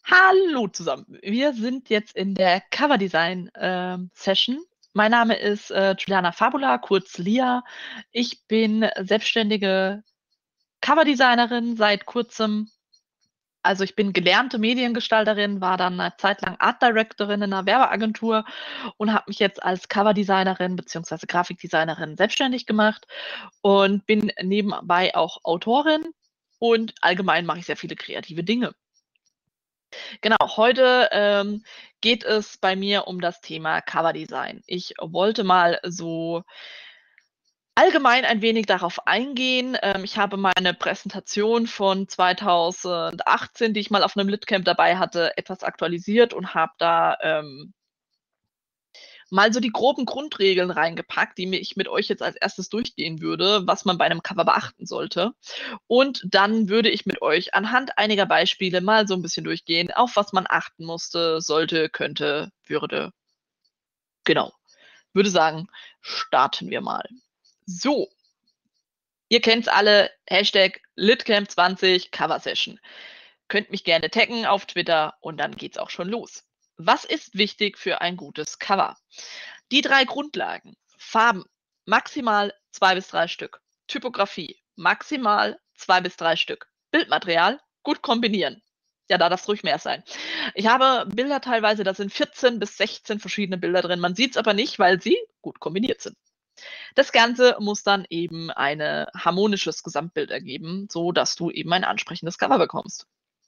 Hallo zusammen. Wir sind jetzt in der Cover Design Session. Mein Name ist Juliana Fabula, kurz Lia. Ich bin selbstständige Coverdesignerin seit kurzem. Also ich bin gelernte Mediengestalterin, war dann eine Zeit lang Art Directorin in einer Werbeagentur und habe mich jetzt als Coverdesignerin bzw. Grafikdesignerin selbstständig gemacht und bin nebenbei auch Autorin und allgemein mache ich sehr viele kreative Dinge. Genau, heute geht es bei mir um das Thema Coverdesign. Ich wollte mal so allgemein ein wenig darauf eingehen. Ich habe meine Präsentation von 2018, die ich mal auf einem Litcamp dabei hatte, etwas aktualisiert und habe da mal so die groben Grundregeln reingepackt, die ich mit euch jetzt als erstes durchgehen würde, was man bei einem Cover beachten sollte. Und dann würde ich mit euch anhand einiger Beispiele mal so ein bisschen durchgehen, auf was man achten musste, sollte, könnte, würde. Genau. Würde sagen, starten wir mal. So, ihr kennt's alle, Hashtag Litcamp20 Cover Session. Könnt mich gerne taggen auf Twitter und dann geht's auch schon los. Was ist wichtig für ein gutes Cover? Die 3 Grundlagen. Farben, maximal 2 bis 3 Stück. Typografie, maximal 2 bis 3 Stück. Bildmaterial, gut kombinieren. Ja, da darf es ruhig mehr sein. Ich habe Bilder teilweise, da sind 14 bis 16 verschiedene Bilder drin. Man sieht es aber nicht, weil sie gut kombiniert sind. Das Ganze muss dann eben ein harmonisches Gesamtbild ergeben, so dass du eben ein ansprechendes Cover bekommst.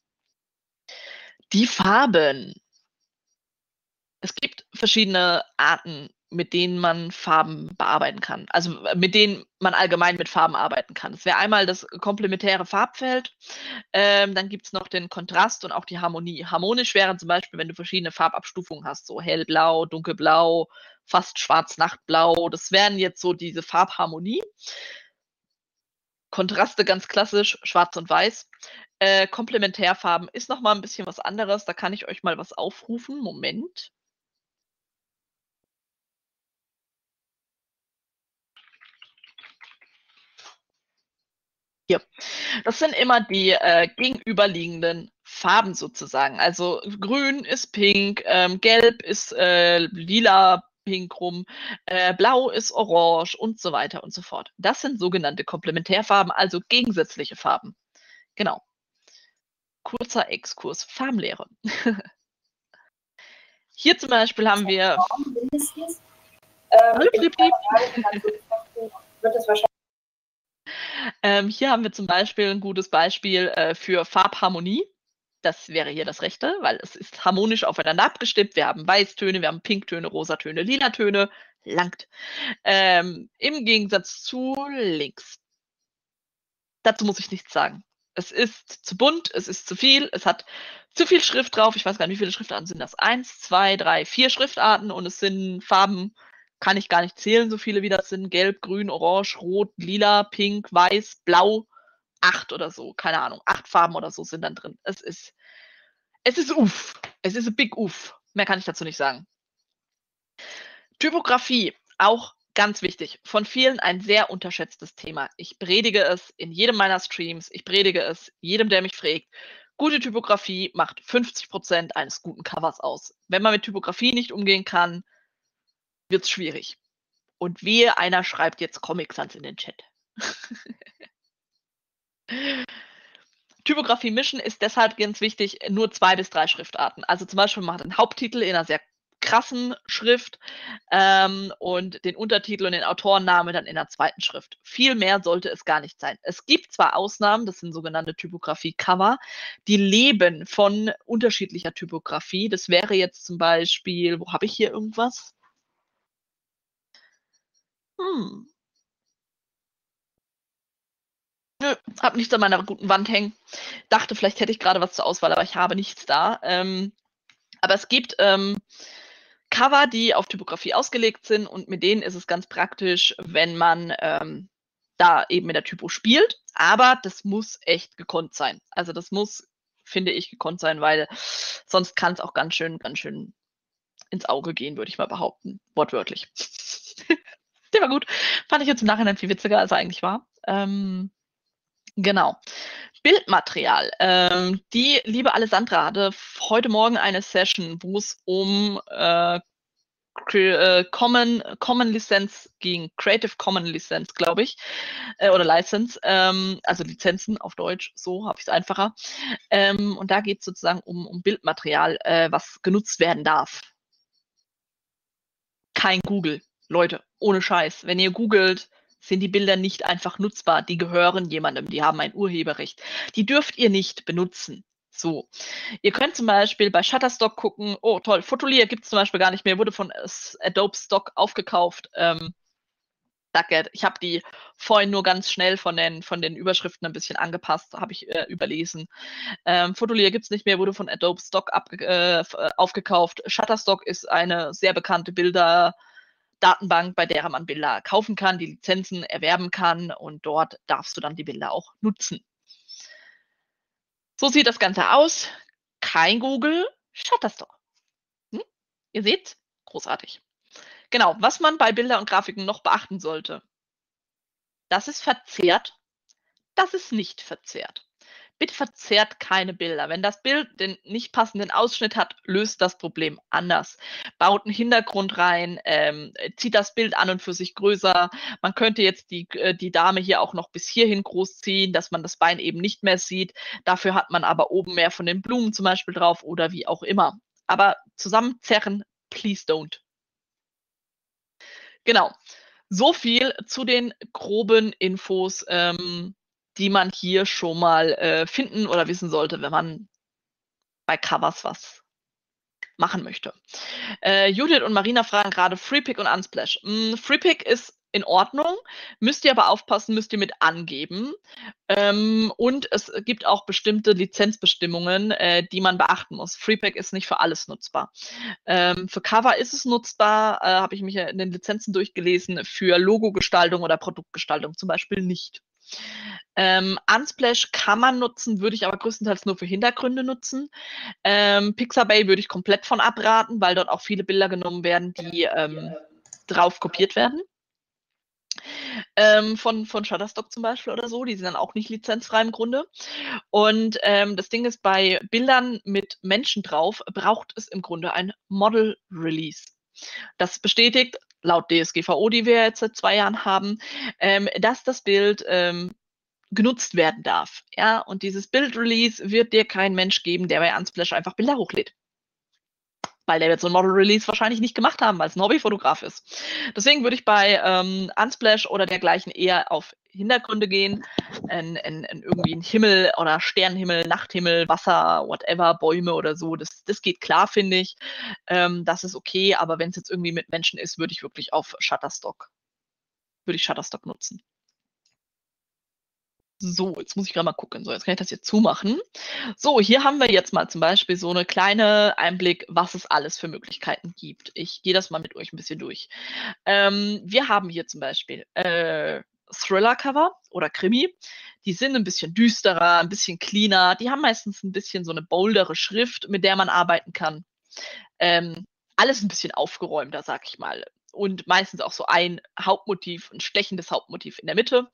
Die Farben. Es gibt verschiedene Arten, mit denen man Farben bearbeiten kann. Also mit denen man allgemein mit Farben arbeiten kann. Es wäre einmal das komplementäre Farbfeld, dann gibt es noch den Kontrast und auch die Harmonie. Harmonisch wäre zum Beispiel, wenn du verschiedene Farbabstufungen hast, so hellblau, dunkelblau, fast schwarz-nachtblau. Das wären jetzt so diese Farbharmonie. Kontraste ganz klassisch, schwarz und weiß. Komplementärfarben ist nochmal ein bisschen was anderes. Da kann ich euch mal was aufrufen. Moment. Hier. Das sind immer die gegenüberliegenden Farben sozusagen. Also grün ist pink, gelb ist lila, pink rum, blau ist orange und so weiter und so fort. Das sind sogenannte Komplementärfarben, also gegensätzliche Farben. Genau. Kurzer Exkurs Farbenlehre. Hier zum Beispiel haben wir. Mindestens. Hallo, Flip, Flip. Wird es wahrscheinlich. Hier haben wir zum Beispiel ein gutes Beispiel für Farbharmonie. Das wäre hier das rechte, weil es ist harmonisch aufeinander abgestimmt. Wir haben Weißtöne, wir haben Pinktöne, Rosatöne, Lilatöne. Langt. Im Gegensatz zu links. Dazu muss ich nichts sagen. Es ist zu bunt, es ist zu viel, es hat zu viel Schrift drauf. Ich weiß gar nicht, wie viele Schriftarten sind das? 1, 2, 3, 4 Schriftarten und es sind Farben, kann ich gar nicht zählen, so viele wie das sind. Gelb, grün, orange, rot, lila, pink, weiß, blau. 8 oder so, keine Ahnung. 8 Farben oder so sind dann drin. Es ist uff. Es ist a big uff. Mehr kann ich dazu nicht sagen. Typografie, auch ganz wichtig. Von vielen ein sehr unterschätztes Thema. Ich predige es in jedem meiner Streams. Ich predige es jedem, der mich fragt. Gute Typografie macht 50% eines guten Covers aus. Wenn man mit Typografie nicht umgehen kann, wird es schwierig. Und wehe, einer schreibt jetzt Comic Sans in den Chat. Typografie mischen ist deshalb ganz wichtig, nur 2 bis 3 Schriftarten. Also zum Beispiel man hat einen Haupttitel in einer sehr krassen Schrift und den Untertitel und den Autorennamen dann in der zweiten Schrift. Viel mehr sollte es gar nicht sein. Es gibt zwar Ausnahmen, das sind sogenannte Typografie-Cover, die leben von unterschiedlicher Typografie. Das wäre jetzt zum Beispiel, wo habe ich hier irgendwas? Hm. Nö, habe nichts an meiner guten Wand hängen. Dachte, vielleicht hätte ich gerade was zur Auswahl, aber ich habe nichts da. Aber es gibt Cover, die auf Typografie ausgelegt sind und mit denen ist es ganz praktisch, wenn man da eben mit der Typo spielt. Aber das muss echt gekonnt sein. Also das muss, finde ich, gekonnt sein, weil sonst kann es auch ganz schön ins Auge gehen, würde ich mal behaupten. Wortwörtlich. Der war gut. Fand ich jetzt im Nachhinein viel witziger, als er eigentlich war. Genau. Bildmaterial. Die liebe Alessandra hatte heute Morgen eine Session, wo es um Common Lizenz ging, Creative Common Lizenz, glaube ich, oder License, also Lizenzen auf Deutsch, so habe ich es einfacher. Und da geht es sozusagen um Bildmaterial, was genutzt werden darf. Kein Google, Leute, ohne Scheiß. Wenn ihr googelt, sind die Bilder nicht einfach nutzbar. Die gehören jemandem, die haben ein Urheberrecht. Die dürft ihr nicht benutzen. So. Ihr könnt zum Beispiel bei Shutterstock gucken, oh toll, Photolier gibt es zum Beispiel gar nicht mehr, wurde von Adobe Stock aufgekauft. Danke, ich habe die vorhin nur ganz schnell von den Überschriften ein bisschen angepasst, habe ich überlesen. Photolier gibt es nicht mehr, wurde von Adobe Stock aufgekauft. Shutterstock ist eine sehr bekannte Bilderdatenbank, bei der man Bilder kaufen kann, die Lizenzen erwerben kann und dort darfst du dann die Bilder auch nutzen. So sieht das Ganze aus. Kein Google, Shutterstock. Ihr seht, großartig. Genau, was man bei Bildern und Grafiken noch beachten sollte. Das ist verzerrt, das ist nicht verzerrt. Bitte verzerrt keine Bilder. Wenn das Bild den nicht passenden Ausschnitt hat, löst das Problem anders. Baut einen Hintergrund rein, zieht das Bild an und für sich größer. Man könnte jetzt die Dame hier auch noch bis hierhin großziehen, dass man das Bein eben nicht mehr sieht. Dafür hat man aber oben mehr von den Blumen zum Beispiel drauf oder wie auch immer. Aber zusammenzerren, please don't. Genau. So viel zu den groben Infos, die man hier schon mal finden oder wissen sollte, wenn man bei Covers was machen möchte. Judith und Marina fragen gerade Freepik und Unsplash. Freepik ist in Ordnung, müsst ihr aber aufpassen, müsst ihr mit angeben. Und es gibt auch bestimmte Lizenzbestimmungen, die man beachten muss. Freepik ist nicht für alles nutzbar. Für Cover ist es nutzbar, habe ich mich in den Lizenzen durchgelesen, für Logogestaltung oder Produktgestaltung zum Beispiel nicht. Unsplash kann man nutzen, würde ich aber größtenteils nur für Hintergründe nutzen. Pixabay würde ich komplett von abraten, weil dort auch viele Bilder genommen werden, die drauf kopiert werden. Von Shutterstock zum Beispiel oder so, die sind dann auch nicht lizenzfrei im Grunde. Und das Ding ist, bei Bildern mit Menschen drauf braucht es im Grunde ein Model Release. Das bestätigt, laut DSGVO, die wir jetzt seit 2 Jahren haben, dass das Bild genutzt werden darf. Ja? Und dieses Bild-Release wird dir kein Mensch geben, der bei Unsplash einfach Bilder hochlädt. Weil der wird so ein Model-Release wahrscheinlich nicht gemacht haben, weil es ein Hobbyfotograf ist. Deswegen würde ich bei Unsplash oder dergleichen eher auf Hintergründe gehen, irgendwie einen Himmel oder Sternenhimmel, Nachthimmel, Wasser, whatever, Bäume oder so. Das geht klar, finde ich. Das ist okay, aber wenn es jetzt irgendwie mit Menschen ist, würde ich wirklich auf Shutterstock nutzen. So, jetzt muss ich gerade mal gucken. So, jetzt kann ich das hier zumachen. So, hier haben wir jetzt mal zum Beispiel so eine kleine Einblick, was es alles für Möglichkeiten gibt. Ich gehe das mal mit euch ein bisschen durch. Wir haben hier zum Beispiel Thriller-Cover oder Krimi. Die sind ein bisschen düsterer, ein bisschen cleaner. Die haben meistens ein bisschen so eine boldere Schrift, mit der man arbeiten kann. Alles ein bisschen aufgeräumter, sag ich mal. Und meistens auch so ein Hauptmotiv, ein stechendes Hauptmotiv in der Mitte.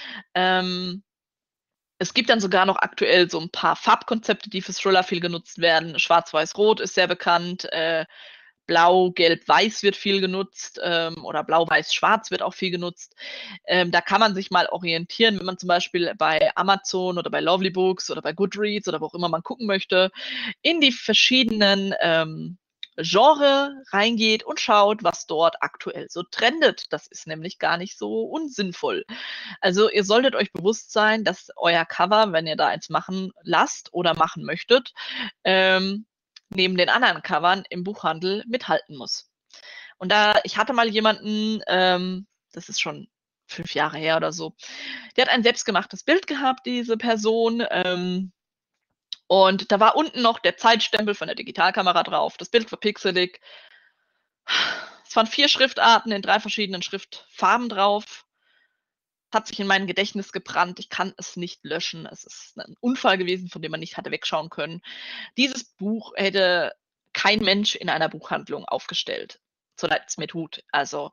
Es gibt dann sogar noch aktuell so ein paar Farbkonzepte, die für Thriller viel genutzt werden. Schwarz-Weiß-Rot ist sehr bekannt. Blau, Gelb, Weiß wird viel genutzt. Oder Blau-Weiß-Schwarz wird auch viel genutzt. Da kann man sich mal orientieren, wenn man zum Beispiel bei Amazon oder bei Lovely Books oder bei Goodreads oder wo auch immer man gucken möchte, in die verschiedenen Genre reingeht und schaut, was dort aktuell so trendet. Das ist nämlich gar nicht so unsinnvoll. Also ihr solltet euch bewusst sein, dass euer Cover, wenn ihr da eins machen lasst oder machen möchtet, neben den anderen Covern im Buchhandel mithalten muss. Und ich hatte mal jemanden, das ist schon 5 Jahre her oder so, der hat ein selbstgemachtes Bild gehabt, diese Person, und da war unten noch der Zeitstempel von der Digitalkamera drauf. Das Bild war pixelig. Es waren 4 Schriftarten in 3 verschiedenen Schriftfarben drauf. Hat sich in mein Gedächtnis gebrannt. Ich kann es nicht löschen. Es ist ein Unfall gewesen, von dem man nicht hatte wegschauen können. Dieses Buch hätte kein Mensch in einer Buchhandlung aufgestellt. So leid es mir tut. Also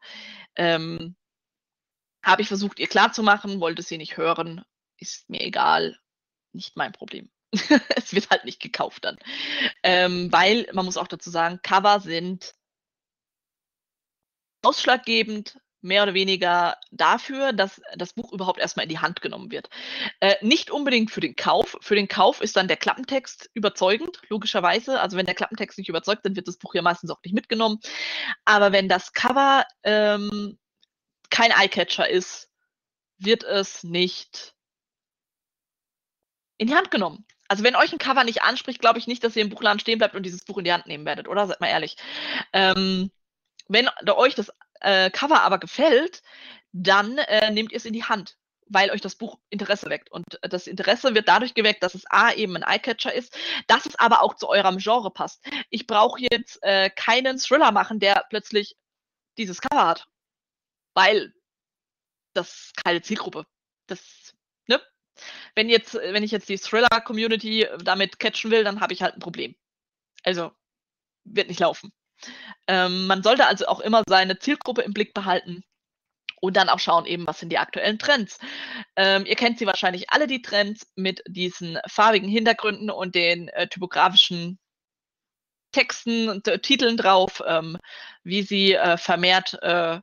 habe ich versucht, ihr klarzumachen, wollte sie nicht hören. Ist mir egal. nicht mein Problem. Es wird halt nicht gekauft dann. Weil, man muss auch dazu sagen, Cover sind ausschlaggebend mehr oder weniger dafür, dass das Buch überhaupt erstmal in die Hand genommen wird. Nicht unbedingt für den Kauf. Für den Kauf ist dann der Klappentext überzeugend, logischerweise. Also wenn der Klappentext nicht überzeugt, dann wird das Buch ja meistens auch nicht mitgenommen. Aber wenn das Cover kein Eyecatcher ist, wird es nicht in die Hand genommen. Also wenn euch ein Cover nicht anspricht, glaube ich nicht, dass ihr im Buchladen stehen bleibt und dieses Buch in die Hand nehmen werdet, oder? Seid mal ehrlich. Wenn euch das Cover aber gefällt, dann nehmt ihr es in die Hand, weil euch das Buch Interesse weckt. Und das Interesse wird dadurch geweckt, dass es eben ein Eyecatcher ist, dass es aber auch zu eurem Genre passt. Ich brauche jetzt keinen Thriller machen, der plötzlich dieses Cover hat, weil das ist keine Zielgruppe. Das, ne? Wenn ich jetzt die Thriller-Community damit catchen will, dann habe ich halt ein Problem. Also, wird nicht laufen. Man sollte also auch immer seine Zielgruppe im Blick behalten und dann auch schauen, eben, was sind die aktuellen Trends. Ihr kennt sie wahrscheinlich alle, die Trends mit diesen farbigen Hintergründen und den typografischen Texten und Titeln drauf, wie sie vermehrt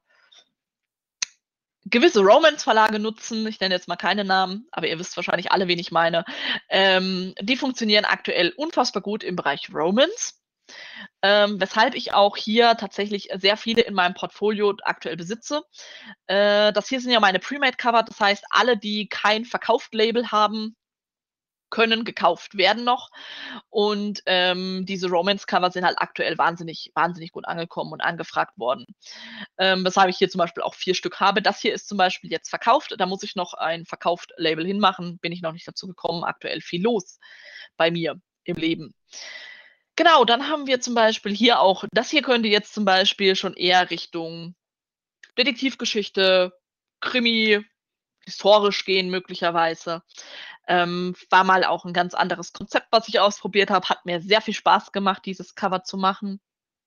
gewisse Romance-Verlage nutzen. Ich nenne jetzt mal keine Namen, aber ihr wisst wahrscheinlich alle, wen ich meine. Die funktionieren aktuell unfassbar gut im Bereich Romance. Weshalb ich auch hier tatsächlich sehr viele in meinem Portfolio aktuell besitze. Das hier sind ja meine Pre-Made-Cover, das heißt, alle, die kein Verkauft-Label haben, können gekauft werden noch. Und diese Romance-Cover sind halt aktuell wahnsinnig, wahnsinnig gut angekommen und angefragt worden. Weshalb ich hier zum Beispiel auch 4 Stück habe. Das hier ist zum Beispiel jetzt verkauft. Da muss ich noch ein Verkauft-Label hinmachen. Bin ich noch nicht dazu gekommen. Aktuell viel los bei mir im Leben. Genau, dann haben wir zum Beispiel hier auch, das hier könnte jetzt zum Beispiel schon eher Richtung Detektivgeschichte, Krimi, historisch gehen möglicherweise. War mal auch ein ganz anderes Konzept, was ich ausprobiert habe. Hat mir sehr viel Spaß gemacht, dieses Cover zu machen.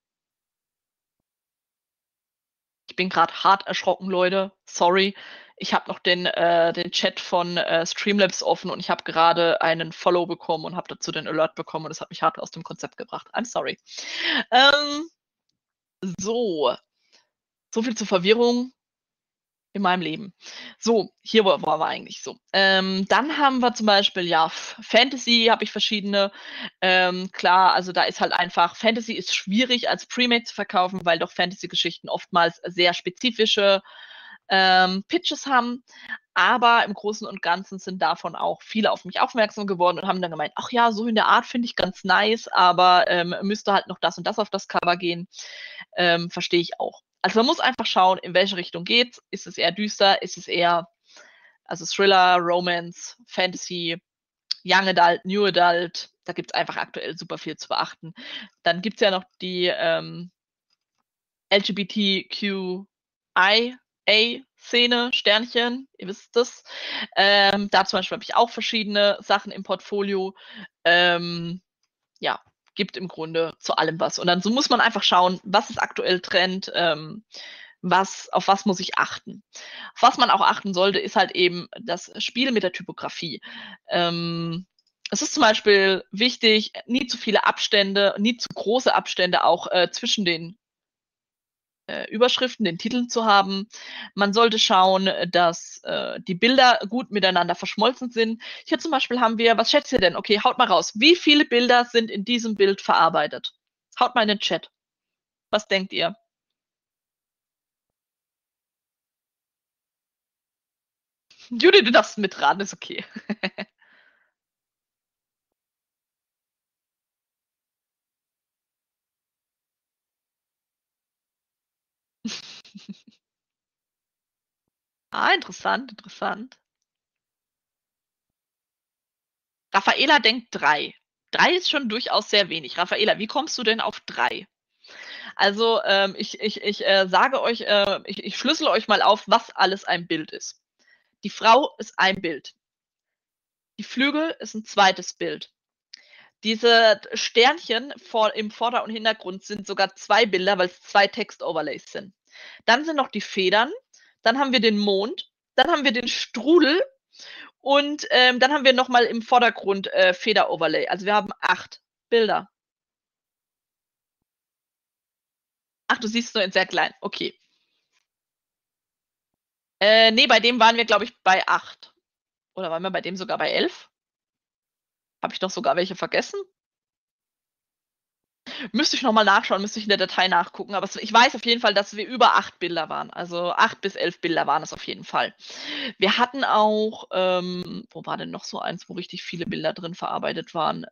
Ich bin gerade hart erschrocken, Leute. Sorry. Ich habe noch den Chat von Streamlabs offen und ich habe gerade einen Follow bekommen und habe dazu den Alert bekommen und das hat mich hart aus dem Konzept gebracht. I'm sorry. So viel zur Verwirrung in meinem Leben. So, hier waren wir eigentlich so. Dann haben wir zum Beispiel, ja, Fantasy habe ich verschiedene. Klar, also da ist halt einfach, Fantasy ist schwierig als Premade zu verkaufen, weil doch Fantasy-Geschichten oftmals sehr spezifische Pitches haben. Aber im Großen und Ganzen sind davon auch viele auf mich aufmerksam geworden und haben dann gemeint, ach ja, so in der Art finde ich ganz nice, aber müsste halt noch das und das auf das Cover gehen. Verstehe ich auch. Also man muss einfach schauen, in welche Richtung geht's. Ist es eher düster? Ist es eher, also Thriller, Romance, Fantasy, Young Adult, New Adult? Da gibt es einfach aktuell super viel zu beachten. Dann gibt es ja noch die LGBTQIA-Szene, Sternchen, ihr wisst das. Da zum Beispiel habe ich auch verschiedene Sachen im Portfolio. Ja, gibt im Grunde zu allem was. Und dann so muss man einfach schauen, was ist aktuell Trend, auf was muss ich achten. Auf was man auch achten sollte, ist halt eben das Spiel mit der Typografie. Es ist zum Beispiel wichtig, nie zu viele Abstände, nie zu große Abstände auch zwischen den Überschriften, den Titeln zu haben. Man sollte schauen, dass die Bilder gut miteinander verschmolzen sind. Hier zum Beispiel haben wir, was schätzt ihr denn? Okay, haut mal raus. Wie viele Bilder sind in diesem Bild verarbeitet? Haut mal in den Chat. Was denkt ihr? Judy, du darfst mitraten, ist okay. Interessant, interessant. Raffaela denkt 3. 3 ist schon durchaus sehr wenig. Raffaela, wie kommst du denn auf 3? Also ich sage euch, ich schlüssel euch mal auf, was alles ein Bild ist. Die Frau ist ein Bild. Die Flügel ist ein zweites Bild. Diese Sternchen im Vorder- und Hintergrund sind sogar 2 Bilder, weil es 2 Text-Overlays sind. Dann sind noch die Federn, dann haben wir den Mond, dann haben wir den Strudel Und dann haben wir nochmal im Vordergrund Feder-Overlay. Also wir haben 8 Bilder. Ach, du siehst es nur in sehr klein. Okay. Nee, bei dem waren wir, glaube ich, bei 8. Oder waren wir bei dem sogar bei 11? Habe ich doch sogar welche vergessen? Müsste ich nochmal nachschauen, müsste ich in der Datei nachgucken. Aber ich weiß auf jeden Fall, dass wir über 8 Bilder waren. Also 8 bis 11 Bilder waren es auf jeden Fall. Wir hatten auch, wo war denn noch so eins, wo richtig viele Bilder drin verarbeitet waren?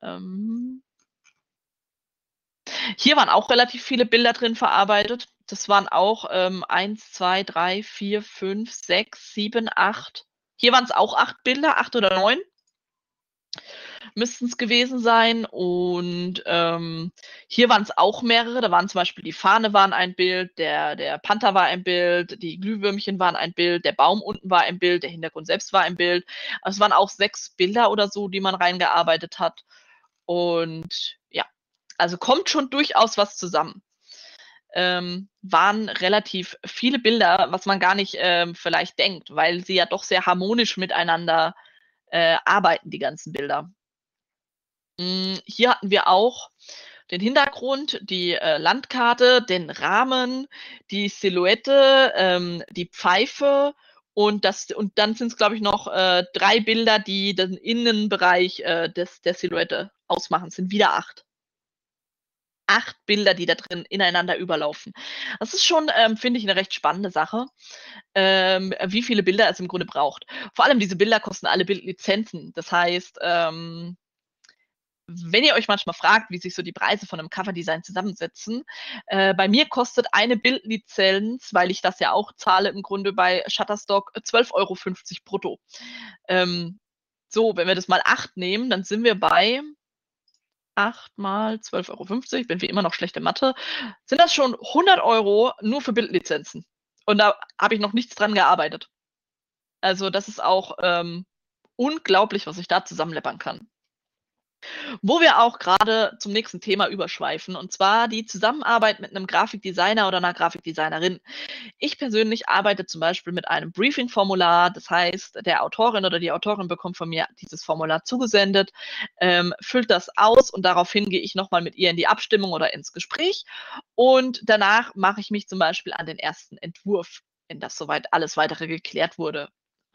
Hier waren auch relativ viele Bilder drin verarbeitet. Das waren auch 1, 2, 3, 4, 5, 6, 7, 8. Hier waren es auch 8 Bilder, 8 oder 9 müssten es gewesen sein. Und hier waren es auch mehrere. Da waren zum Beispiel die Fahne war ein Bild, der Panther war ein Bild, die Glühwürmchen waren ein Bild, der Baum unten war ein Bild, der Hintergrund selbst war ein Bild. Also es waren auch 6 Bilder oder so, die man reingearbeitet hat. Und ja, also kommt schon durchaus was zusammen. Waren relativ viele Bilder, was man gar nicht vielleicht denkt, weil sie ja doch sehr harmonisch miteinander arbeiten, die ganzen Bilder. Hier hatten wir auch den Hintergrund, die Landkarte, den Rahmen, die Silhouette, die Pfeife und dann sind es, glaube ich, noch 3 Bilder, die den Innenbereich der Silhouette ausmachen. Es sind wieder 8. 8 Bilder, die da drin ineinander überlaufen. Das ist schon, finde ich, eine recht spannende Sache, wie viele Bilder es im Grunde braucht. Vor allem diese Bilder kosten alle Bildlizenzen. Das heißt, wenn ihr euch manchmal fragt, wie sich so die Preise von einem Coverdesign zusammensetzen, bei mir kostet eine Bildlizenz, weil ich das ja auch zahle, im Grunde bei Shutterstock 12,50 € brutto. So, wenn wir das mal 8 nehmen, dann sind wir bei 8 mal 12,50 €, bin wie immer noch schlechte Mathe, sind das schon 100 € nur für Bildlizenzen. Und da habe ich noch nichts dran gearbeitet. Also das ist auch unglaublich, was ich da zusammenleppern kann. Wo wir auch gerade zum nächsten Thema überschweifen, und zwar die Zusammenarbeit mit einem Grafikdesigner oder einer Grafikdesignerin. Ich persönlich arbeite zum Beispiel mit einem Briefing-Formular. Das heißt, der Autorin oder die Autorin bekommt von mir dieses Formular zugesendet, füllt das aus und daraufhin gehe ich nochmal mit ihr in die Abstimmung oder ins Gespräch. Und danach mache ich mich zum Beispiel an den ersten Entwurf, wenn das soweit alles weitere geklärt wurde.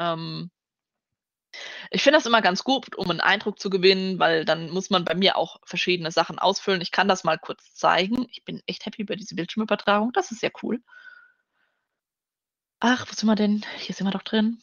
Ich finde das immer ganz gut, um einen Eindruck zu gewinnen, weil dann muss man bei mir auch verschiedene Sachen ausfüllen. Ich kann das mal kurz zeigen. Ich bin echt happy über diese Bildschirmübertragung. Das ist sehr cool. Ach, wo sind wir denn? Hier sind wir doch drin.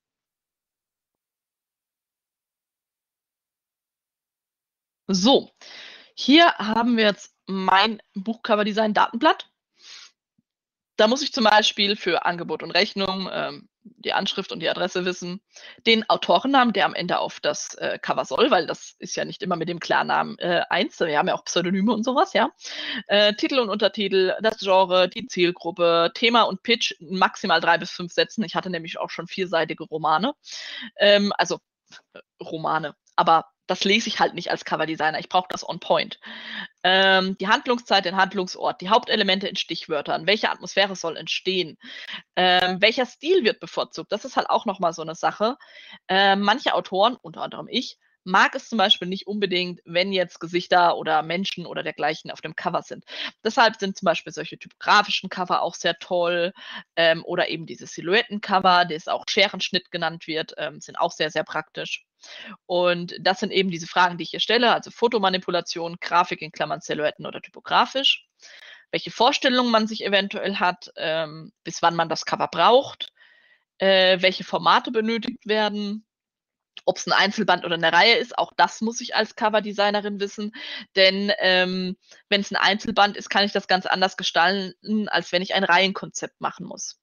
So, hier haben wir jetzt mein Buchcover-Design-Datenblatt. Da muss ich zum Beispiel für Angebot und Rechnung die Anschrift und die Adresse wissen, den Autorennamen, der am Ende auf das Cover soll, weil das ist ja nicht immer mit dem Klarnamen eins. Wir haben ja auch Pseudonyme und sowas, ja. Titel und Untertitel, das Genre, die Zielgruppe, Thema und Pitch, maximal 3 bis 5 Sätzen. Ich hatte nämlich auch schon 4-seitige Romane. Also Romane. Aber das lese ich halt nicht als Coverdesigner. Ich brauche das on point. Die Handlungszeit, den Handlungsort, die Hauptelemente in Stichwörtern, welche Atmosphäre soll entstehen, welcher Stil wird bevorzugt. Das ist halt auch nochmal so eine Sache. Manche Autoren, unter anderem ich, mag es zum Beispiel nicht unbedingt, wenn jetzt Gesichter oder Menschen oder dergleichen auf dem Cover sind. Deshalb sind zum Beispiel solche typografischen Cover auch sehr toll oder eben diese Silhouettencover, das auch Scherenschnitt genannt wird, sind auch sehr, sehr praktisch. Und das sind eben diese Fragen, die ich hier stelle, also Fotomanipulation, Grafik in Klammern Silhouetten oder typografisch, welche Vorstellungen man sich eventuell hat, bis wann man das Cover braucht, welche Formate benötigt werden, ob es ein Einzelband oder eine Reihe ist, auch das muss ich als Coverdesignerin wissen, denn wenn es ein Einzelband ist, kann ich das ganz anders gestalten, als wenn ich ein Reihenkonzept machen muss.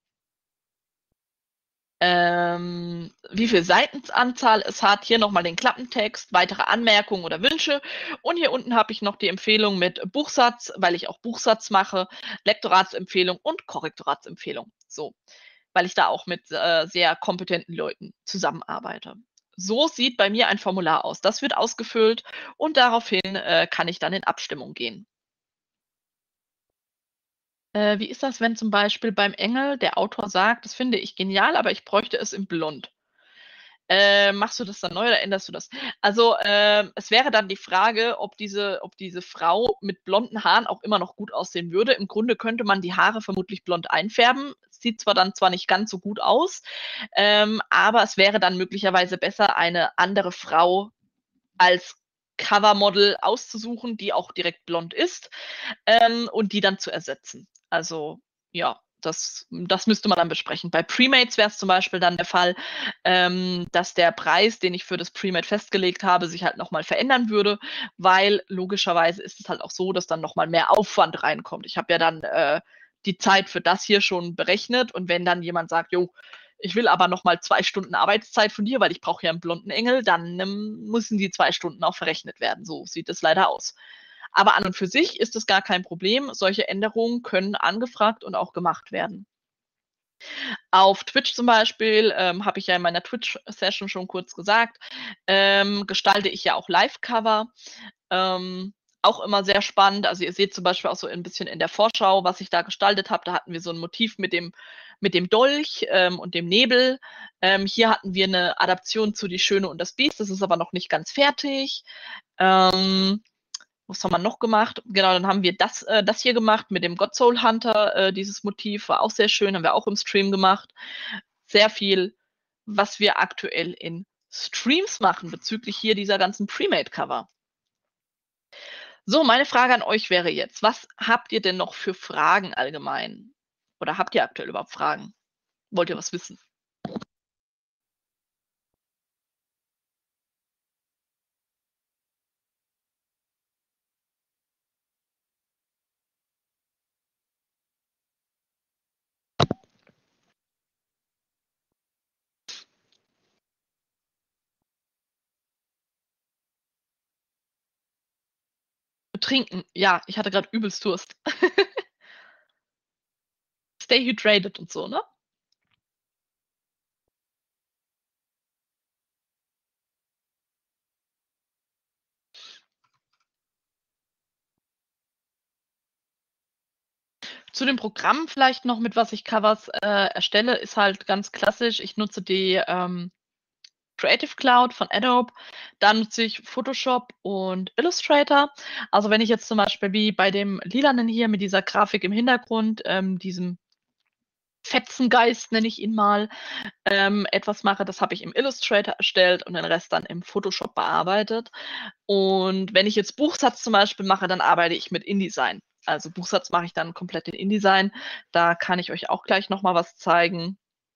Wie viel Seitenanzahl es hat, hier nochmal den Klappentext, weitere Anmerkungen oder Wünsche. Und hier unten habe ich noch die Empfehlung mit Buchsatz, weil ich auch Buchsatz mache, Lektoratsempfehlung und Korrektoratsempfehlung. So, weil ich da auch mit sehr kompetenten Leuten zusammenarbeite. So sieht bei mir ein Formular aus. Das wird ausgefüllt und daraufhin kann ich dann in Abstimmung gehen. Wie ist das, wenn zum Beispiel beim Engel der Autor sagt, das finde ich genial, aber ich bräuchte es in Blond? Machst du das dann neu oder änderst du das? Also, es wäre dann die Frage, ob diese Frau mit blonden Haaren auch immer noch gut aussehen würde. Im Grunde könnte man die Haare vermutlich blond einfärben. Sieht zwar nicht ganz so gut aus, aber es wäre dann möglicherweise besser, eine andere Frau als Covermodel auszusuchen, die auch direkt blond ist, und die dann zu ersetzen. Also, ja, das müsste man dann besprechen. Bei Premates wäre es zum Beispiel dann der Fall, dass der Preis, den ich für das Premade festgelegt habe, sich halt nochmal verändern würde, weil logischerweise ist es halt auch so, dass dann nochmal mehr Aufwand reinkommt. Ich habe ja dann die Zeit für das hier schon berechnet, und wenn dann jemand sagt, jo, ich will aber nochmal 2 Stunden Arbeitszeit von dir, weil ich brauche ja einen blonden Engel, dann müssen die 2 Stunden auch verrechnet werden. So sieht es leider aus. Aber an und für sich ist es gar kein Problem. Solche Änderungen können angefragt und auch gemacht werden. Auf Twitch zum Beispiel, habe ich ja in meiner Twitch-Session schon kurz gesagt, gestalte ich ja auch Live-Cover. Auch immer sehr spannend. Also ihr seht zum Beispiel auch so ein bisschen in der Vorschau, was ich da gestaltet habe. Da hatten wir so ein Motiv mit dem Dolch und dem Nebel. Hier hatten wir eine Adaption zu Die Schöne und das Biest. Das ist aber noch nicht ganz fertig. Was haben wir noch gemacht? Genau, dann haben wir das hier gemacht mit dem God Soul Hunter. Dieses Motiv war auch sehr schön, haben wir auch im Stream gemacht. Sehr viel, was wir aktuell in Streams machen bezüglich hier dieser ganzen Premade-Cover. So, meine Frage an euch wäre jetzt, was habt ihr denn noch für Fragen allgemein? Oder habt ihr aktuell überhaupt Fragen? Wollt ihr was wissen? Trinken. Ja, ich hatte gerade übelst Durst. Stay hydrated und so, ne? Zu dem Programm vielleicht noch, mit was ich Covers erstelle, ist halt ganz klassisch. Ich nutze die Creative Cloud von Adobe. Da nutze ich Photoshop und Illustrator. Also wenn ich jetzt zum Beispiel wie bei dem Lilanen hier mit dieser Grafik im Hintergrund, diesem Fetzengeist nenne ich ihn mal, etwas mache, das habe ich im Illustrator erstellt und den Rest dann im Photoshop bearbeitet. Und wenn ich jetzt Buchsatz zum Beispiel mache, dann arbeite ich mit InDesign. Also Buchsatz mache ich dann komplett in InDesign. Da kann ich euch auch gleich nochmal was zeigen.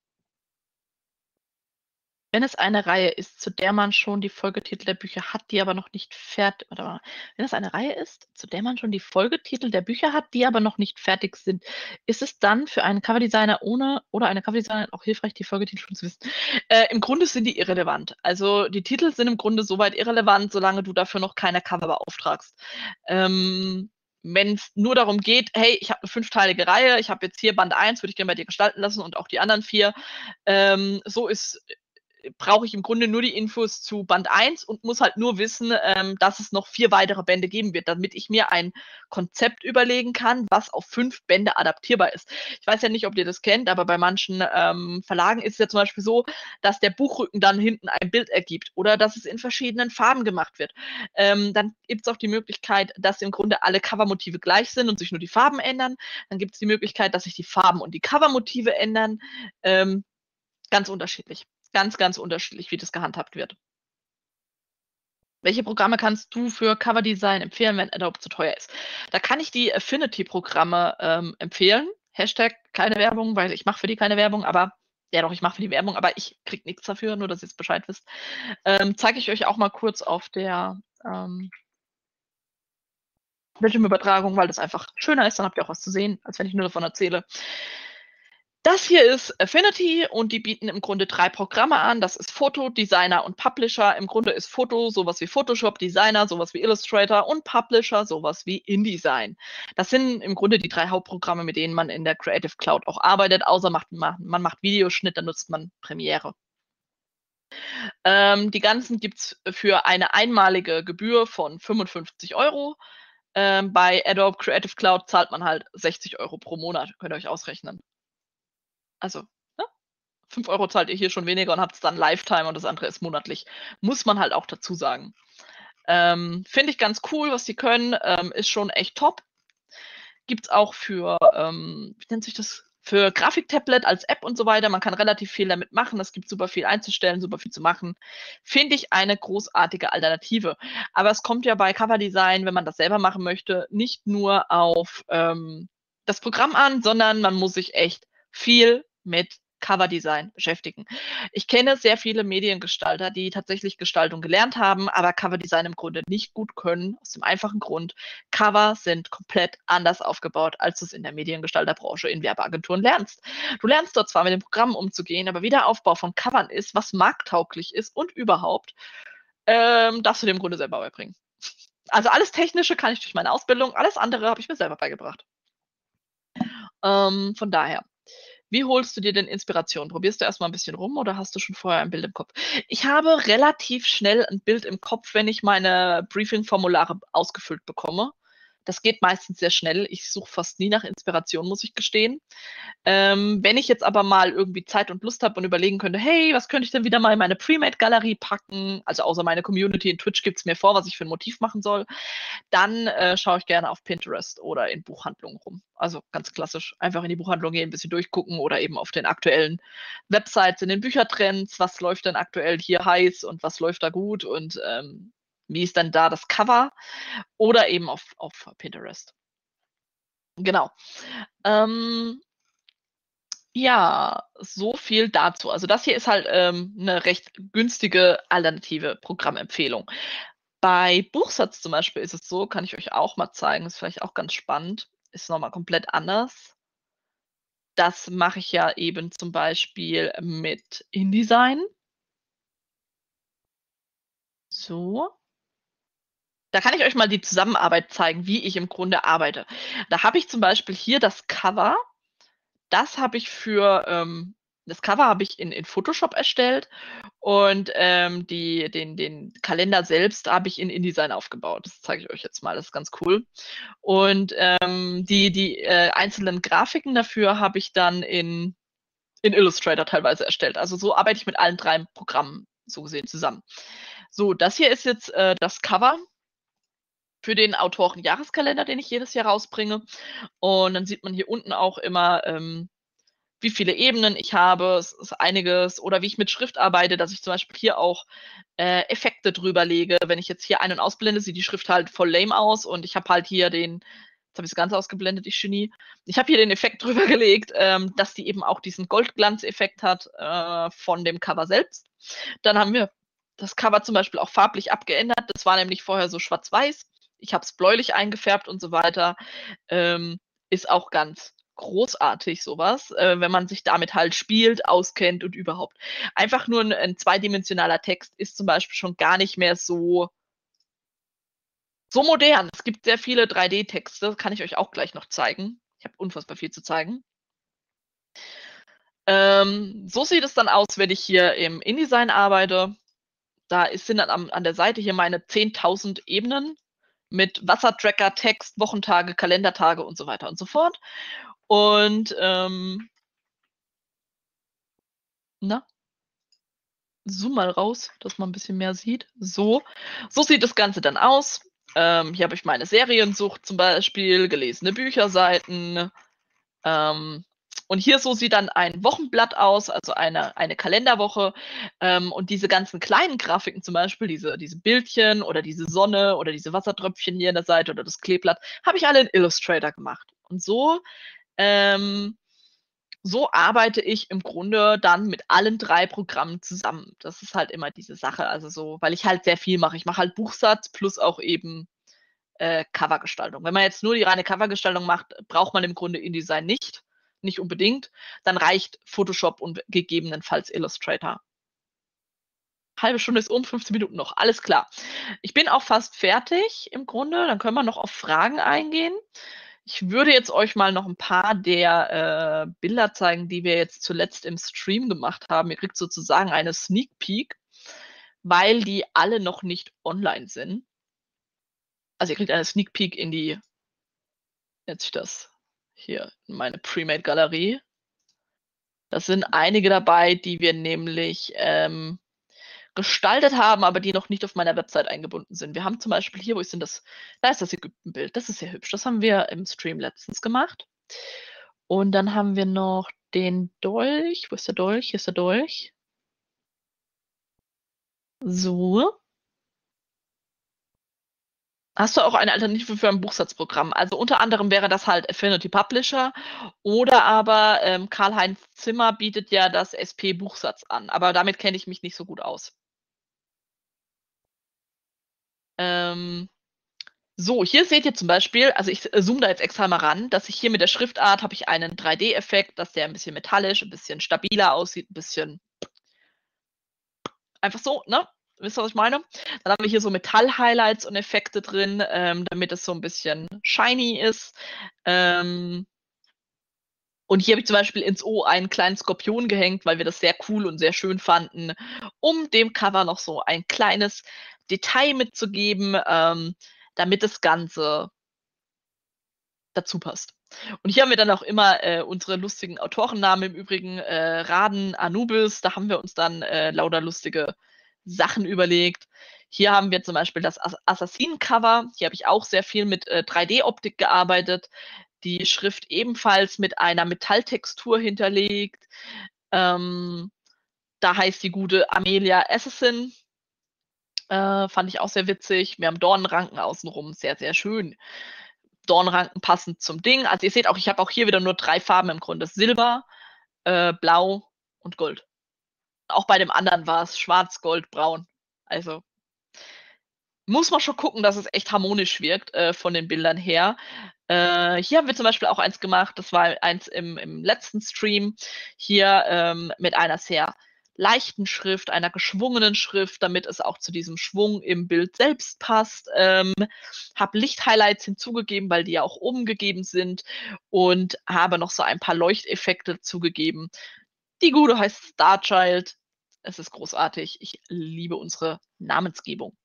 Wenn es eine Reihe ist, zu der man schon die Folgetitel der Bücher hat, die aber noch nicht fertig, warte mal. Wenn es eine Reihe ist, zu der man schon die Folgetitel der Bücher hat, die aber noch nicht fertig sind, ist es dann für einen Coverdesigner oder eine Coverdesignerin auch hilfreich, die Folgetitel schon zu wissen? Im Grunde sind die irrelevant. Also die Titel sind im Grunde soweit irrelevant, solange du dafür noch keine Cover beauftragst. Wenn es nur darum geht, hey, ich habe eine 5-teilige Reihe, ich habe jetzt hier Band 1, würde ich gerne bei dir gestalten lassen, und auch die anderen 4. So brauche ich im Grunde nur die Infos zu Band 1 und muss halt nur wissen, dass es noch 4 weitere Bände geben wird, damit ich mir ein Konzept überlegen kann, was auf 5 Bände adaptierbar ist. Ich weiß ja nicht, ob ihr das kennt, aber bei manchen Verlagen ist es ja zum Beispiel so, dass der Buchrücken dann hinten ein Bild ergibt oder dass es in verschiedenen Farben gemacht wird. Dann gibt es auch die Möglichkeit, dass im Grunde alle Covermotive gleich sind und sich nur die Farben ändern. Dann gibt es die Möglichkeit, dass sich die Farben und die Covermotive ändern. Ganz unterschiedlich. Ganz, ganz unterschiedlich, wie das gehandhabt wird. Welche Programme kannst du für Coverdesign empfehlen, wenn Adobe zu teuer ist? Da kann ich die Affinity-Programme empfehlen. Hashtag keine Werbung, weil ich mache für die keine Werbung, aber ja doch, ich mache für die Werbung, aber ich kriege nichts dafür, nur dass ihr es Bescheid wisst. Zeige ich euch auch mal kurz auf der Bildschirmübertragung, weil das einfach schöner ist, dann habt ihr auch was zu sehen, als wenn ich nur davon erzähle. Das hier ist Affinity und die bieten im Grunde 3 Programme an. Das ist Foto, Designer und Publisher. Im Grunde ist Foto sowas wie Photoshop, Designer sowas wie Illustrator und Publisher sowas wie InDesign. Das sind im Grunde die 3 Hauptprogramme, mit denen man in der Creative Cloud auch arbeitet, außer man macht Videoschnitt, dann nutzt man Premiere. Die ganzen gibt es für eine einmalige Gebühr von 55 €. Bei Adobe Creative Cloud zahlt man halt 60 € pro Monat. Könnt ihr euch ausrechnen. Also, ne? 5 Euro zahlt ihr hier schon weniger und habt es dann Lifetime und das andere ist monatlich. Muss man halt auch dazu sagen. Finde ich ganz cool, was die können, ist schon echt top. Gibt's auch für, wie nennt sich das? Für Grafiktablet als App und so weiter. Man kann relativ viel damit machen. Es gibt super viel einzustellen, super viel zu machen. Finde ich eine großartige Alternative. Aber es kommt ja bei Coverdesign, wenn man das selber machen möchte, nicht nur auf das Programm an, sondern man muss sich echt viel mit Coverdesign beschäftigen. Ich kenne sehr viele Mediengestalter, die tatsächlich Gestaltung gelernt haben, aber Coverdesign im Grunde nicht gut können, aus dem einfachen Grund, Cover sind komplett anders aufgebaut, als du es in der Mediengestalterbranche in Werbeagenturen lernst. Du lernst dort zwar mit den Programmen umzugehen, aber wie der Aufbau von Covern ist, was markttauglich ist und überhaupt, darfst du dir im Grunde selber beibringen. Also alles Technische kann ich durch meine Ausbildung, alles andere habe ich mir selber beigebracht. Von daher. Wie holst du dir denn Inspiration? Probierst du erstmal ein bisschen rum oder hast du schon vorher ein Bild im Kopf? Ich habe relativ schnell ein Bild im Kopf, wenn ich meine Briefing-Formulare ausgefüllt bekomme. Das geht meistens sehr schnell. Ich suche fast nie nach Inspiration, muss ich gestehen. Wenn ich jetzt aber mal irgendwie Zeit und Lust habe und überlegen könnte, hey, was könnte ich denn wieder mal in meine Pre-Made-Galerie packen? Also außer meine Community in Twitch gibt es mir vor, was ich für ein Motiv machen soll. Dann schaue ich gerne auf Pinterest oder in Buchhandlungen rum. Also ganz klassisch. Einfach in die Buchhandlung gehen, ein bisschen durchgucken oder eben auf den aktuellen Websites, in den Büchertrends, was läuft denn aktuell hier heiß und was läuft da gut und wie ist dann da das Cover oder eben auf Pinterest. Genau. Ja, so viel dazu. Also das hier ist halt eine recht günstige alternative Programmempfehlung. Bei Buchsatz zum Beispiel ist es so, kann ich euch auch mal zeigen, ist vielleicht auch ganz spannend, ist nochmal komplett anders. Das mache ich ja eben zum Beispiel mit InDesign. So. Da kann ich euch mal die Zusammenarbeit zeigen, wie ich im Grunde arbeite. Da habe ich zum Beispiel hier das Cover. Das habe ich das Cover habe ich in Photoshop erstellt und den Kalender selbst habe ich in InDesign aufgebaut. Das zeige ich euch jetzt mal, das ist ganz cool. Und die einzelnen Grafiken dafür habe ich dann in Illustrator teilweise erstellt. Also so arbeite ich mit allen 3 Programmen so gesehen zusammen. So, das hier ist jetzt das Cover für den Autoren-Jahreskalender, den ich jedes Jahr rausbringe. Und dann sieht man hier unten auch immer, wie viele Ebenen ich habe. Es ist einiges. Oder wie ich mit Schrift arbeite, dass ich zum Beispiel hier auch Effekte drüber lege. Wenn ich jetzt hier ein- und ausblende, sieht die Schrift halt voll lame aus. Und ich habe halt hier jetzt habe ich es ganz ausgeblendet, ich Genie. Ich habe hier den Effekt drüber gelegt, dass die eben auch diesen Goldglanzeffekt hat von dem Cover selbst. Dann haben wir das Cover zum Beispiel auch farblich abgeändert. Das war nämlich vorher so schwarz-weiß. Ich habe es bläulich eingefärbt und so weiter. Ist auch ganz großartig sowas, wenn man sich damit halt spielt, auskennt und überhaupt. Einfach nur ein zweidimensionaler Text ist zum Beispiel schon gar nicht mehr so modern. Es gibt sehr viele 3D-Texte, kann ich euch auch gleich noch zeigen. Ich habe unfassbar viel zu zeigen. So sieht es dann aus, wenn ich hier im InDesign arbeite. Da sind dann an der Seite hier meine 10.000 Ebenen mit Wassertracker, Text, Wochentage, Kalendertage und so weiter und so fort. Und zoom mal raus, dass man ein bisschen mehr sieht. So sieht das Ganze dann aus. Hier habe ich meine Seriensucht zum Beispiel, gelesene Bücherseiten. Und hier so sieht dann ein Wochenblatt aus, also eine Kalenderwoche. Und diese ganzen kleinen Grafiken zum Beispiel, diese Bildchen oder diese Sonne oder diese Wassertröpfchen hier in der Seite oder das Kleeblatt, habe ich alle in Illustrator gemacht. Und so arbeite ich im Grunde dann mit allen 3 Programmen zusammen. Das ist halt immer diese Sache, also so, weil ich halt sehr viel mache. Ich mache halt Buchsatz plus auch eben Covergestaltung. Wenn man jetzt nur die reine Covergestaltung macht, braucht man im Grunde InDesign nicht unbedingt. Dann reicht Photoshop und gegebenenfalls Illustrator. Halbe Stunde ist 15 Minuten noch, alles klar. Ich bin auch fast fertig im Grunde, dann können wir noch auf Fragen eingehen. Ich würde jetzt euch mal noch ein paar der Bilder zeigen, die wir jetzt zuletzt im Stream gemacht haben. Ihr kriegt sozusagen eine Sneak Peek, weil die alle noch nicht online sind. Also ihr kriegt eine Sneak Peek in die, nennt sich das hier, in meine Pre-Made Galerie. Das sind einige dabei, die wir nämlich gestaltet haben, aber die noch nicht auf meiner Website eingebunden sind. Wir haben zum Beispiel hier, wo ist denn das? Da ist das Ägyptenbild. Das ist sehr hübsch. Das haben wir im Stream letztens gemacht. Und dann haben wir noch den Dolch. Wo ist der Dolch? Hier ist der Dolch. So. Hast du auch eine Alternative für ein Buchsatzprogramm? Also unter anderem wäre das halt Affinity Publisher oder aber Karl-Heinz Zimmer bietet ja das SP Buchsatz an, aber damit kenne ich mich nicht so gut aus. So, hier seht ihr zum Beispiel, also ich zoome da jetzt extra mal ran, dass ich hier mit der Schriftart habe ich einen 3D-Effekt, dass der ein bisschen metallisch, ein bisschen stabiler aussieht, ein bisschen einfach so, ne? Wisst ihr, was ich meine? Dann haben wir hier so Metall-Highlights und Effekte drin, damit es so ein bisschen shiny ist. Und hier habe ich zum Beispiel ins O einen kleinen Skorpion gehängt, weil wir das sehr cool und sehr schön fanden, um dem Cover noch so ein kleines Detail mitzugeben, damit das Ganze dazu passt. Und hier haben wir dann auch immer unsere lustigen Autorennamen im Übrigen, Raden, Anubis, da haben wir uns dann lauter lustige Sachen überlegt. Hier haben wir zum Beispiel das Assassinen-Cover. Hier habe ich auch sehr viel mit 3D-Optik gearbeitet. Die Schrift ebenfalls mit einer Metalltextur hinterlegt. Da heißt die gute Amelia Assassin. Fand ich auch sehr witzig. Wir haben Dornenranken außenrum, sehr, sehr schön. Dornranken passend zum Ding. Also ihr seht auch, ich habe auch hier wieder nur 3 Farben im Grunde. Silber, Blau und Gold. Auch bei dem anderen war es schwarz, Gold, braun. Also muss man schon gucken, dass es echt harmonisch wirkt von den Bildern her. Hier haben wir zum Beispiel auch eins gemacht, das war eins im letzten Stream, hier mit einer sehr leichten Schrift, einer geschwungenen Schrift, damit es auch zu diesem Schwung im Bild selbst passt. Habe Lichthighlights hinzugegeben, weil die ja auch oben gegeben sind und habe noch so ein paar Leuchteffekte zugegeben. Die Gute heißt Starchild. Es ist großartig. Ich liebe unsere Namensgebung.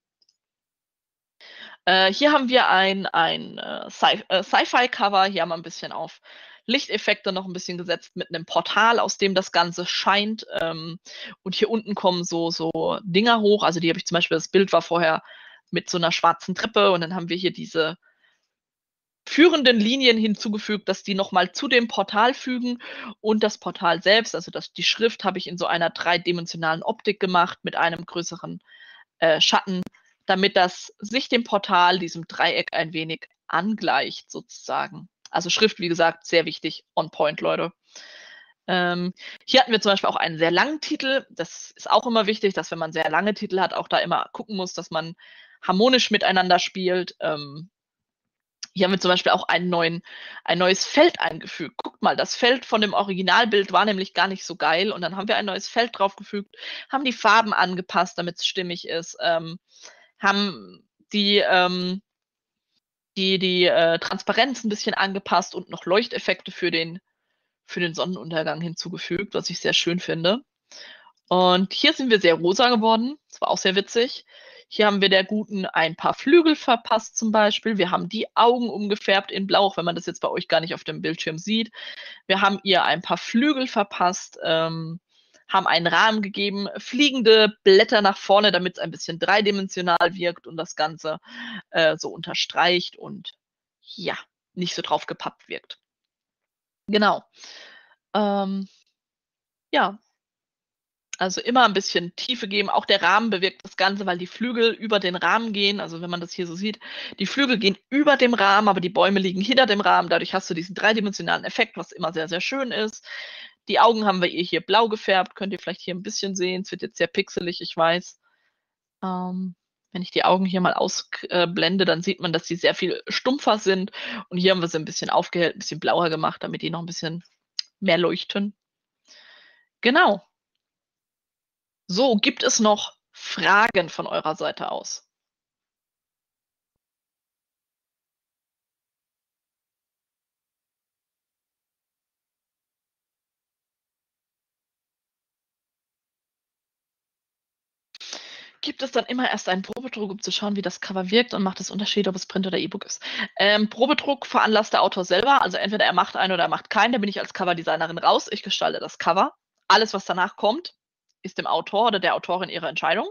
Hier haben wir ein Sci-Fi-Cover. Hier haben wir ein bisschen auf Lichteffekte noch ein bisschen gesetzt mit einem Portal, aus dem das Ganze scheint. Und hier unten kommen so Dinger hoch. Also die habe ich zum Beispiel, das Bild war vorher mit so einer schwarzen Treppe und dann haben wir hier diese führenden Linien hinzugefügt, dass die nochmal zu dem Portal fügen und das Portal selbst, also die Schrift habe ich in so einer dreidimensionalen Optik gemacht mit einem größeren Schatten, damit das sich dem Portal, diesem Dreieck, ein wenig angleicht, sozusagen. Also Schrift, wie gesagt, sehr wichtig, on point, Leute. Hier hatten wir zum Beispiel auch einen sehr langen Titel. Das ist auch immer wichtig, dass wenn man sehr lange Titel hat, auch da immer gucken muss, dass man harmonisch miteinander spielt. Hier haben wir zum Beispiel auch ein neues Feld eingefügt. Guckt mal, das Feld von dem Originalbild war nämlich gar nicht so geil. Und dann haben wir ein neues Feld draufgefügt, haben die Farben angepasst, damit es stimmig ist, haben die Transparenz ein bisschen angepasst und noch Leuchteffekte für den Sonnenuntergang hinzugefügt, was ich sehr schön finde. Und hier sind wir sehr rosa geworden. Das war auch sehr witzig. Hier haben wir der Guten ein paar Flügel verpasst zum Beispiel. Wir haben die Augen umgefärbt in Blau, auch wenn man das jetzt bei euch gar nicht auf dem Bildschirm sieht. Wir haben ihr ein paar Flügel verpasst, haben einen Rahmen gegeben, fliegende Blätter nach vorne, damit es ein bisschen dreidimensional wirkt und das Ganze so unterstreicht und ja, nicht so drauf gepappt wirkt. Genau. Ähm, ja, also immer ein bisschen Tiefe geben. Auch der Rahmen bewirkt das Ganze, weil die Flügel über den Rahmen gehen. Also wenn man das hier so sieht, die Flügel gehen über dem Rahmen, aber die Bäume liegen hinter dem Rahmen. Dadurch hast du diesen dreidimensionalen Effekt, was immer sehr, sehr schön ist. Die Augen haben wir ihr hier blau gefärbt. Könnt ihr vielleicht hier ein bisschen sehen. Es wird jetzt sehr pixelig, ich weiß. Wenn ich die Augen hier mal ausblende, dann sieht man, dass sie sehr viel stumpfer sind. Und hier haben wir sie ein bisschen aufgehellt, ein bisschen blauer gemacht, damit die noch ein bisschen mehr leuchten. Genau. So, gibt es noch Fragen von eurer Seite aus? gibt es dann immer erst einen Probedruck, um zu schauen, wie das Cover wirkt und macht es Unterschied, ob es Print oder E-Book ist. Probedruck veranlasst der Autor selber, also entweder er macht einen oder er macht keinen, da bin ich als Coverdesignerin raus, ich gestalte das Cover. Alles, was danach kommt, ist dem Autor oder der Autorin ihre Entscheidung.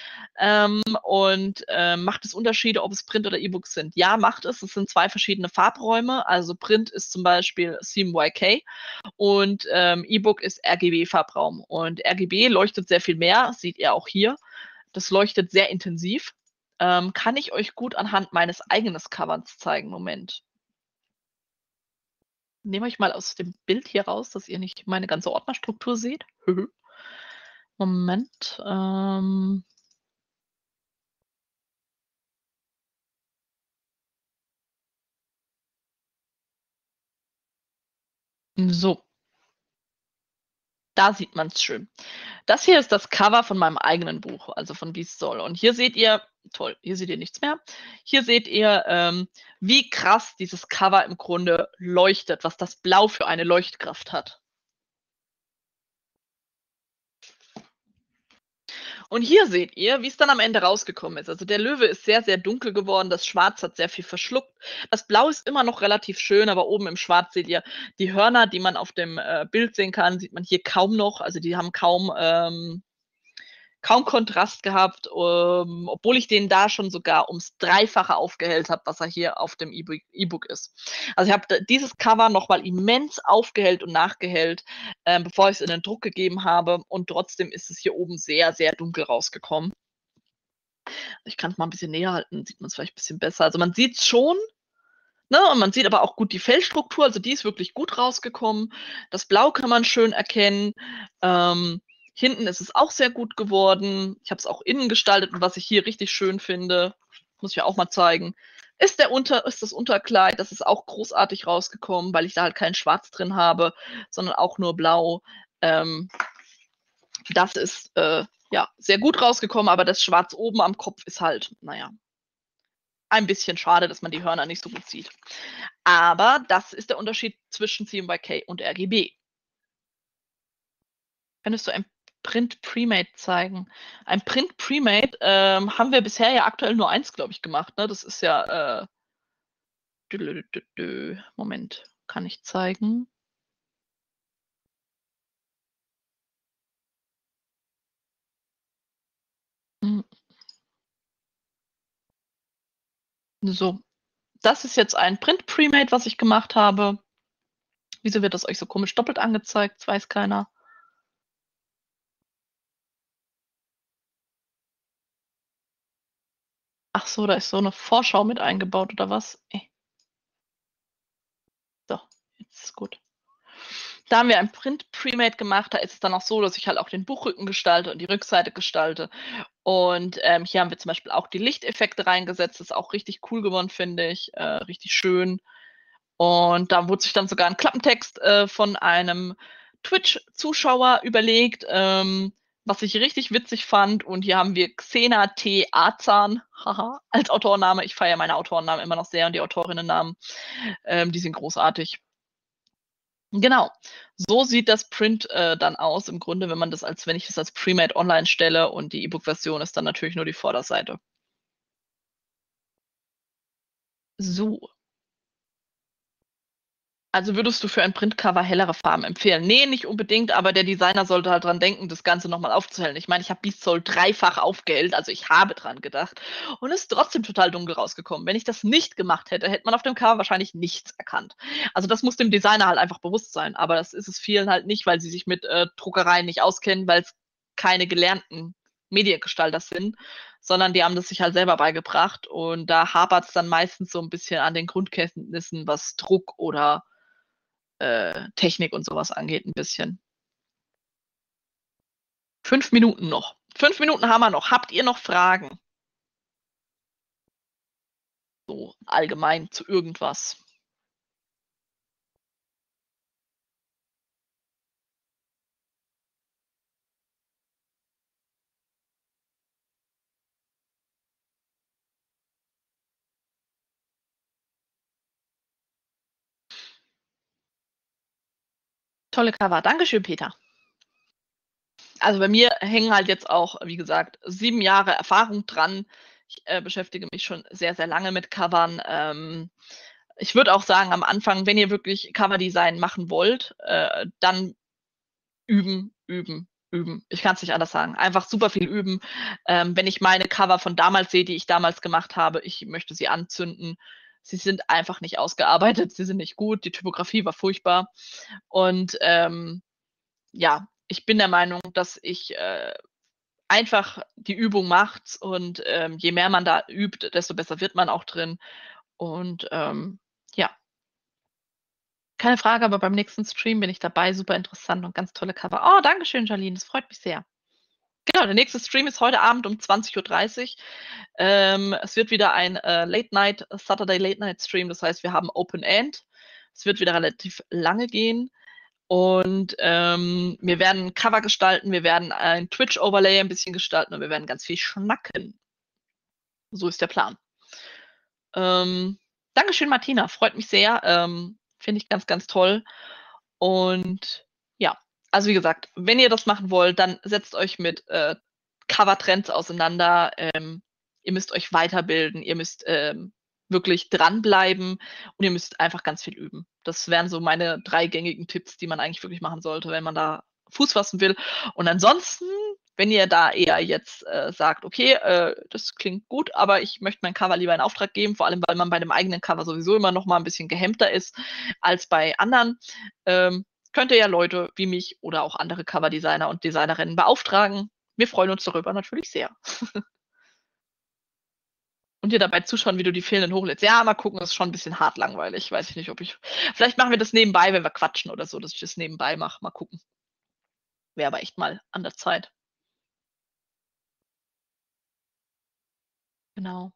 Macht es Unterschiede, ob es Print oder E-Books sind? Ja, macht es. Es sind 2 verschiedene Farbräume. Also Print ist zum Beispiel CMYK und E-Book ist RGB-Farbraum. Und RGB leuchtet sehr viel mehr, seht ihr auch hier. Das leuchtet sehr intensiv. Kann ich euch gut anhand meines eigenen Covers zeigen. Moment. Nehme euch mal aus dem Bild hier raus, dass ihr nicht meine ganze Ordnerstruktur seht. Moment. So. Da sieht man es schön. Das hier ist das Cover von meinem eigenen Buch, also von Wie es soll. Und hier seht ihr, toll, hier seht ihr nichts mehr. Hier seht ihr, wie krass dieses Cover im Grunde leuchtet, was das Blau für eine Leuchtkraft hat. Und hier seht ihr, wie es dann am Ende rausgekommen ist. Also der Löwe ist sehr, sehr dunkel geworden, das Schwarz hat sehr viel verschluckt. Das Blau ist immer noch relativ schön, aber oben im Schwarz seht ihr die Hörner, die man auf dem Bild sehen kann, sieht man hier kaum noch. Also die haben kaum Kontrast gehabt, obwohl ich den da schon sogar ums Dreifache aufgehellt habe, was er hier auf dem E-Book ist. Also ich habe dieses Cover nochmal immens aufgehellt und nachgehellt, bevor ich es in den Druck gegeben habe, und trotzdem ist es hier oben sehr, sehr dunkel rausgekommen. Ich kann es mal ein bisschen näher halten, sieht man es vielleicht ein bisschen besser. Also man sieht es schon, ne? Und man sieht aber auch gut die Fellstruktur, also die ist wirklich gut rausgekommen. Das Blau kann man schön erkennen. Hinten ist es auch sehr gut geworden. Ich habe es auch innen gestaltet, und was ich hier richtig schön finde, muss ich ja auch mal zeigen, ist das Unterkleid. Das ist auch großartig rausgekommen, weil ich da halt kein Schwarz drin habe, sondern auch nur Blau. Das ist ja sehr gut rausgekommen, aber das Schwarz oben am Kopf ist halt, naja, ein bisschen schade, dass man die Hörner nicht so gut sieht. Aber das ist der Unterschied zwischen CMYK und RGB. Könntest du ein Print Premade zeigen? Ein Print Premade haben wir bisher ja aktuell nur eins, glaube ich, gemacht. Ne? Das ist ja. Moment, kann ich zeigen? Hm. So, das ist jetzt ein Print Premade, was ich gemacht habe. Wieso wird das euch so komisch doppelt angezeigt? Das weiß keiner. Ach so, da ist so eine Vorschau mit eingebaut oder was? So, jetzt ist gut. Da haben wir ein Print Premade gemacht. Da ist es dann auch so, dass ich halt auch den Buchrücken gestalte und die Rückseite gestalte. Und hier haben wir zum Beispiel auch die Lichteffekte reingesetzt. Das ist auch richtig cool geworden, finde ich. Richtig schön. Und da wurde sich dann sogar ein Klappentext von einem Twitch-Zuschauer überlegt, was ich richtig witzig fand. Und hier haben wir Xena T. Azan, haha, als Autorenname. Ich feiere meine Autorennamen immer noch sehr und die Autorinnennamen, die sind großartig. Genau. So sieht das Print dann aus, im Grunde, wenn ich das als Premade online stelle, und die E-Book-Version ist dann natürlich nur die Vorderseite. So. Also würdest du für ein Printcover hellere Farben empfehlen? Nee, nicht unbedingt, aber der Designer sollte halt dran denken, das Ganze nochmal aufzuhellen. Ich meine, ich habe Beast Soul dreifach aufgehellt, also ich habe dran gedacht, und ist trotzdem total dunkel rausgekommen. Wenn ich das nicht gemacht hätte, hätte man auf dem Cover wahrscheinlich nichts erkannt. Also das muss dem Designer halt einfach bewusst sein, aber das ist es vielen halt nicht, weil sie sich mit Druckereien nicht auskennen, weil es keine gelernten Mediengestalter sind, sondern die haben das sich halt selber beigebracht, und da hapert es dann meistens so ein bisschen an den Grundkenntnissen, was Druck oder Technik und sowas angeht, ein bisschen. 5 Minuten noch. 5 Minuten haben wir noch. Habt ihr noch Fragen? So allgemein zu irgendwas? Tolle Cover. Dankeschön, Peter. Also bei mir hängen halt jetzt auch, wie gesagt, 7 Jahre Erfahrung dran. Ich beschäftige mich schon sehr, sehr lange mit Covern. Ich würde auch sagen, am Anfang, wenn ihr wirklich Coverdesign machen wollt, dann üben, üben, üben. Ich kann es nicht anders sagen. Einfach super viel üben. Wenn ich meine Cover von damals sehe, die ich damals gemacht habe, ich möchte sie anzünden. Sie sind einfach nicht ausgearbeitet, sie sind nicht gut, die Typografie war furchtbar. Und ja, ich bin der Meinung, dass ich einfach die Übung macht und je mehr man da übt, desto besser wird man auch drin. Und ja, keine Frage, aber beim nächsten Stream bin ich dabei. Super interessant und ganz tolle Cover. Oh, danke schön, Charlene. Das freut mich sehr. Genau, der nächste Stream ist heute Abend um 20:30 Uhr. Es wird wieder ein Saturday Late Night Stream. Das heißt, wir haben Open End. Es wird wieder relativ lange gehen. Und wir werden ein Cover gestalten, wir werden ein Twitch-Overlay ein bisschen gestalten und wir werden ganz viel schnacken. So ist der Plan. Dankeschön, Martina. Freut mich sehr. Finde ich ganz, ganz toll. Und ja, also wie gesagt, wenn ihr das machen wollt, dann setzt euch mit Cover-Trends auseinander. Ihr müsst euch weiterbilden, ihr müsst wirklich dranbleiben und ihr müsst einfach ganz viel üben. Das wären so meine 3 gängigen Tipps, die man eigentlich wirklich machen sollte, wenn man da Fuß fassen will. Und ansonsten, wenn ihr da eher jetzt sagt, okay, das klingt gut, aber ich möchte mein Cover lieber in Auftrag geben, vor allem weil man bei dem eigenen Cover sowieso immer noch mal ein bisschen gehemmter ist als bei anderen, könnt ihr ja Leute wie mich oder auch andere Coverdesigner und Designerinnen beauftragen. Wir freuen uns darüber natürlich sehr. Und dir dabei zuschauen, wie du die fehlenden hochlädst. Ja, mal gucken, das ist schon ein bisschen hart langweilig. Weiß ich nicht, ob ich. Vielleicht machen wir das nebenbei, wenn wir quatschen oder so, dass ich das nebenbei mache. Mal gucken. Wäre aber echt mal an der Zeit. Genau.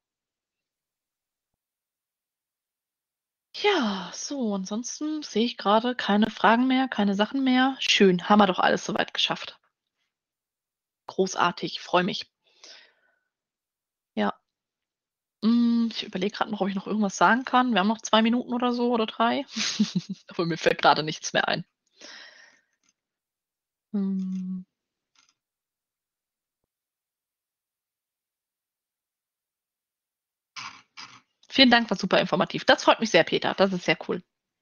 Ja, so, ansonsten sehe ich gerade keine Fragen mehr, keine Sachen mehr. Schön, haben wir doch alles soweit geschafft. Großartig, freue mich. Ja. Ich überlege gerade noch, ob ich noch irgendwas sagen kann. Wir haben noch 2 Minuten oder so oder 3. Aber mir fällt gerade nichts mehr ein. Hm. Vielen Dank, war super informativ. Das freut mich sehr, Peter. Das ist sehr cool.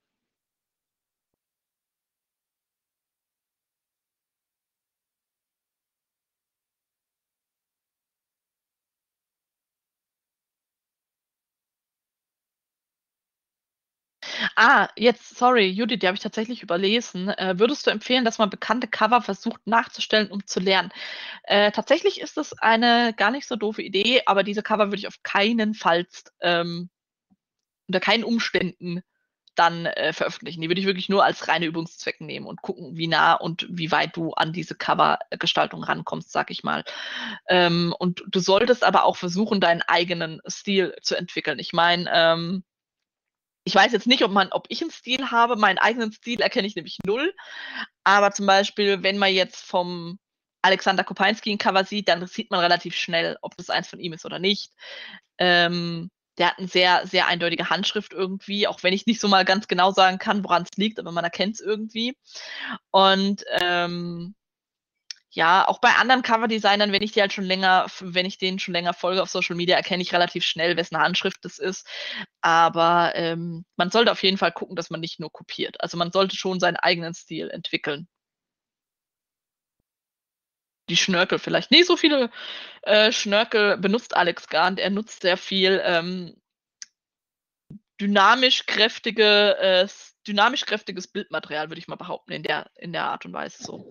Jetzt, sorry, Judith, die habe ich tatsächlich überlesen. Würdest du empfehlen, dass man bekannte Cover versucht nachzustellen, um zu lernen? Tatsächlich ist es eine gar nicht so doofe Idee, aber diese Cover würde ich auf keinen Fall unter keinen Umständen dann veröffentlichen. Die würde ich wirklich nur als reine Übungszwecke nehmen und gucken, wie nah und wie weit du an diese Covergestaltung rankommst, sag ich mal. Und du solltest aber auch versuchen, deinen eigenen Stil zu entwickeln. Ich meine, ich weiß jetzt nicht, ob ich einen Stil habe. Meinen eigenen Stil erkenne ich nämlich null. Aber zum Beispiel, wenn man jetzt vom Alexander Kopeinski ein Cover sieht, dann sieht man relativ schnell, ob das eins von ihm ist oder nicht. Der hat eine sehr, sehr eindeutige Handschrift irgendwie, auch wenn ich nicht so mal ganz genau sagen kann, woran es liegt, aber man erkennt es irgendwie. Und ja, auch bei anderen Cover-Designern, wenn ich denen schon länger folge auf Social Media, erkenne ich relativ schnell, wessen Handschrift das ist. Aber man sollte auf jeden Fall gucken, dass man nicht nur kopiert. Also man sollte schon seinen eigenen Stil entwickeln. Die Schnörkel vielleicht. Nicht so viele Schnörkel benutzt Alex gar nicht. Er nutzt sehr viel dynamisch kräftiges Bildmaterial, würde ich mal behaupten, in der Art und Weise so.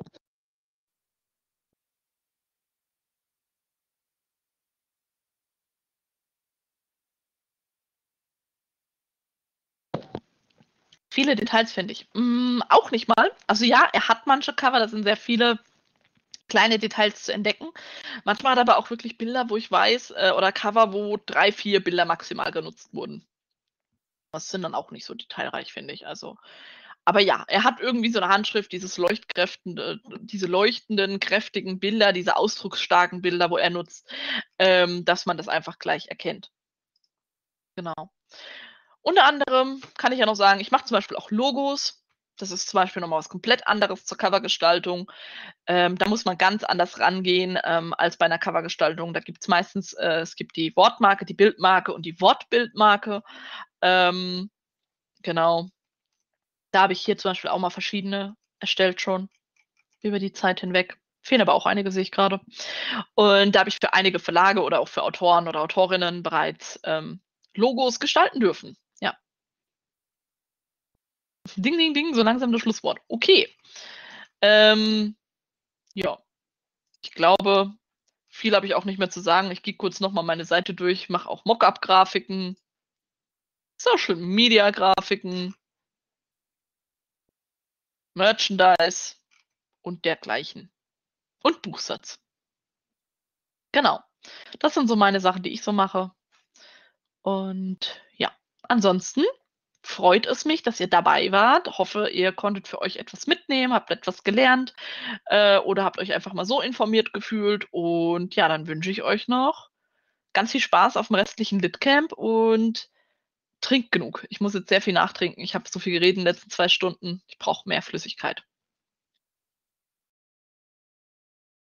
Viele Details finde ich. Auch nicht mal. Also ja, er hat manche Cover, da sind sehr viele kleine Details zu entdecken. Manchmal hat er aber auch wirklich Bilder, wo ich weiß, oder Cover, wo 3, 4 Bilder maximal genutzt wurden. Das sind dann auch nicht so detailreich, finde ich. Also, aber ja, er hat irgendwie so eine Handschrift, diese leuchtenden, kräftigen Bilder, diese ausdrucksstarken Bilder, wo er nutzt, dass man das einfach gleich erkennt. Genau. Unter anderem kann ich ja noch sagen, ich mache zum Beispiel auch Logos. Das ist zum Beispiel nochmal was komplett anderes zur Covergestaltung. Da muss man ganz anders rangehen als bei einer Covergestaltung. Da gibt es meistens, es gibt die Wortmarke, die Bildmarke und die Wortbildmarke. Genau. Da habe ich hier zum Beispiel auch mal verschiedene erstellt schon über die Zeit hinweg. Fehlen aber auch einige, sehe ich gerade. Und da habe ich für einige Verlage oder auch für Autoren oder Autorinnen bereits Logos gestalten dürfen. Ja. Ding, ding, ding, so langsam das Schlusswort. Okay. Ja. Ich glaube, viel habe ich auch nicht mehr zu sagen. Ich gehe kurz nochmal meine Seite durch, mache auch Mockup-Grafiken, Social-Media-Grafiken, Merchandise und dergleichen. Und Buchsatz. Genau. Das sind so meine Sachen, die ich so mache. Und ja, ansonsten freut es mich, dass ihr dabei wart. Hoffe, ihr konntet für euch etwas mitnehmen, habt etwas gelernt oder habt euch einfach mal so informiert gefühlt. Und ja, dann wünsche ich euch noch ganz viel Spaß auf dem restlichen Litcamp und trinkt genug. Ich muss jetzt sehr viel nachtrinken. Ich habe so viel geredet in den letzten 2 Stunden. Ich brauche mehr Flüssigkeit.